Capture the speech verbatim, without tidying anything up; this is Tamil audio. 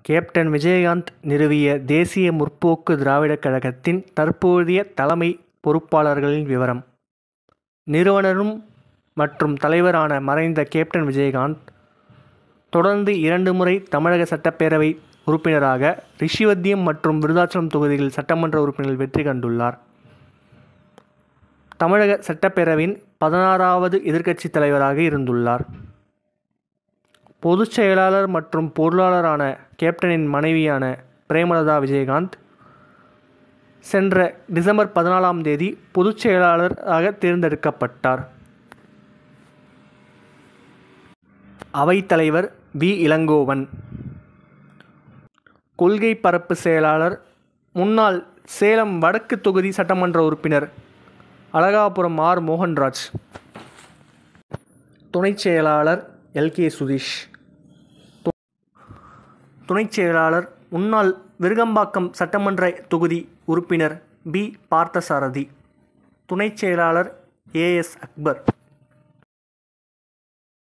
கேப்டன் விஜயகாந்த் நிறுவிய தேசிய முற்போக்கு திராவிடர் கழகத்தின் தற்போதைய தலைமை பொறுப்பாளர்களின் விவரம். நிறுவனரும் மற்றும் தலைவரான மறைந்த கேப்டன் விஜயகாந்த் தொடர்ந்து இரண்டு முறை தமிழக சட்டப்பேரவை உறுப்பினராக ரிஷிவந்தியம் மற்றும் விருதாச்சலம் தொகுதிகளில் சட்டமன்ற உறுப்பினர்கள் வெற்றி கண்டுள்ளார். தமிழக சட்டப்பேரவையின் பதினாறாவது எதிர்க்கட்சித் தலைவராக இருந்துள்ளார். பொதுச் செயலாளர் மற்றும் பொருளாளரான கேப்டனின் மனைவியான பிரேமலதா விஜயகாந்த் சென்ற டிசம்பர் பதினாலாம் தேதி பொதுச் செயலாளராக தேர்ந்தெடுக்கப்பட்டார். அவைத்தலைவர் வி. இளங்கோவன். கொள்கை பரப்பு செயலாளர் முன்னாள் சேலம் வடக்கு தொகுதி சட்டமன்ற உறுப்பினர் அழகாபுரம் ஆர். மோகன்ராஜ். துணைச் செயலாளர் எல். கே. சுதீஷ். துணைச் செயலாளர் முன்னாள் விருகம்பாக்கம் சட்டமன்ற தொகுதி உறுப்பினர் பி. பார்த்தசாரதி. துணைச் செயலாளர் ஏ. எஸ். அக்பர்.